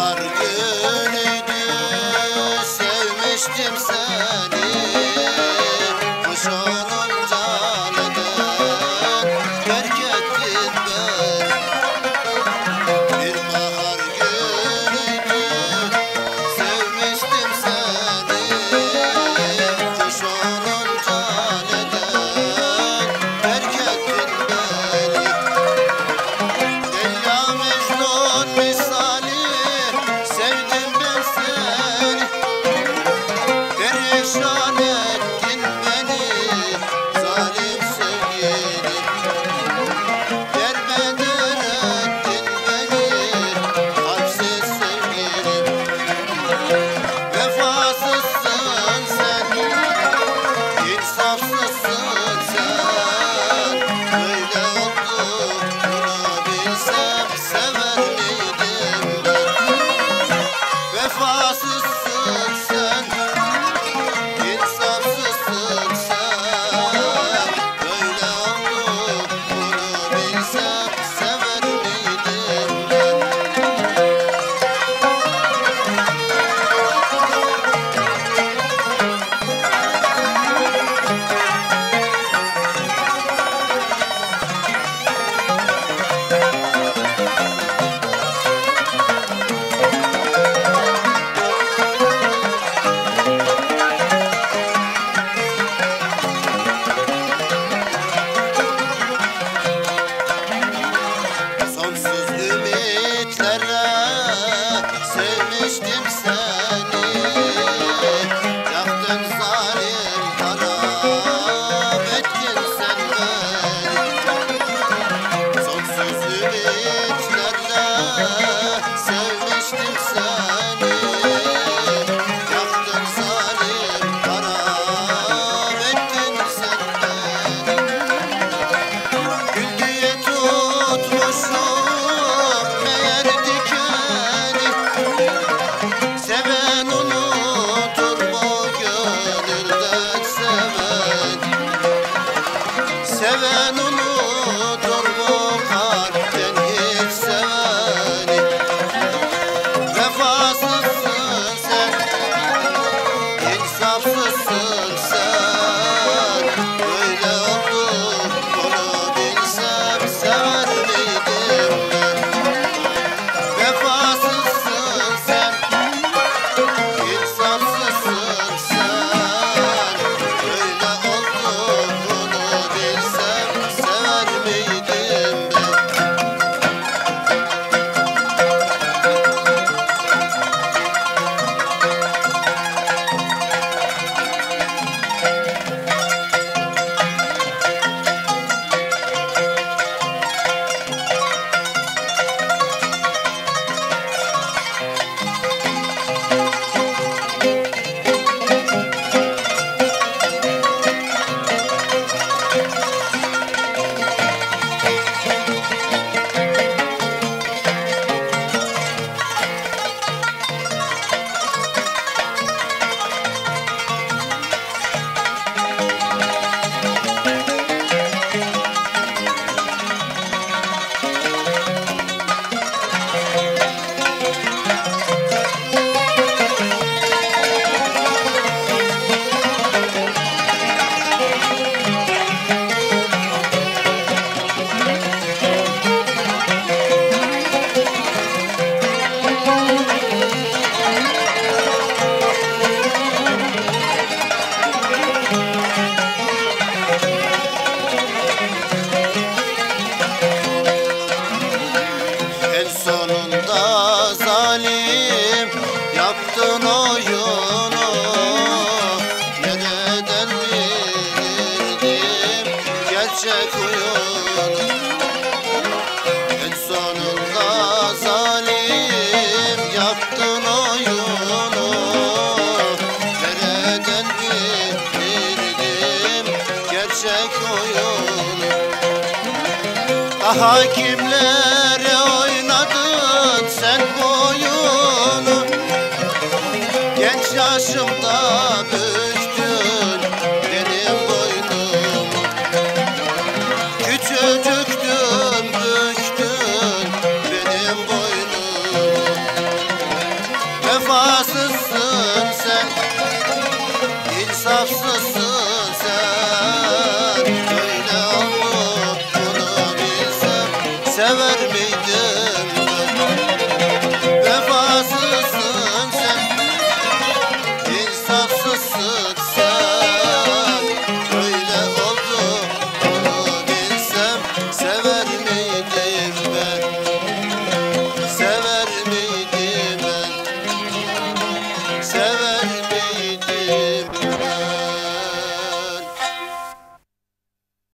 bahar günüydü, sevmiştim seni. Kuş olunca neden terk ettin beni? Bir bahar günüydü, sevmiştim seni. Kuş olunca neden terk ettin beni? Leyla Mecnun misali sevdim ben seni. Perişan ettin beni zalim sevgilim. Derbeder ettin beni kalpsiz sevgilim. Vefasızsın sen, insafsızsın sen. Böyle olduğunu bilsem sever miydim ben? Vefasızsın sen, insafsızsın sen. Böyle olduğunu bilsem sever miydim ben? Sonsuz ümitlere sevmiştim seni. Yaktın zalim harap ettin sen beni. Sonsuz ümitlerle sevmiştim seni. Yaktın zalim harap ettin sen beni. Gül diye tutmuşum meğer dikeni. Seven unutur mu gönülden seven? Seven unutur mu kalpten hiç seveni? Vefasızsın sen, insafsızsın sen. Böyle olduğunu bilsem sever miydim ben? Vefasızsın sen, insafsızsın sen. Böyle olduğunu bilsem sever miydim ben? En sonunda zalim yaptın oyunu. Nereden bilirdim gerçek oyunu? En sonunda zalim yaptın oyunu. Nereden bilirdim gerçek oyunu? Daha kimlere oynadın sen bu oyunu? Genç yaşımda büktün benim boynumu. Küçücüktüm büktün benim boynumu. Vefasızsın sen, insafsızsın sen. Böyle oldu bunu bilsem, sever miydim ben? Vefasızsın sen, insafsızsın sen. Böyle oldu bunu bilsem, sever miydim ben? Sever miydim ben? Sever